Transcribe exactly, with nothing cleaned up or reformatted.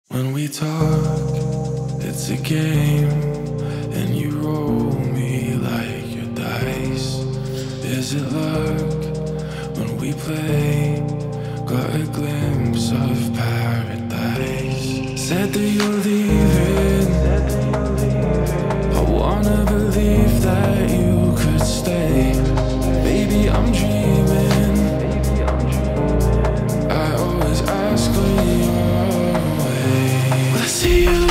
When we talk, it's a game, and you roll me like your dice. Is it luck when we play? Got a glimpse of paradise. Said that you're leaving. I wanna believe that you could stay. Baby, I'm dreaming. I always ask when you're away. I see you.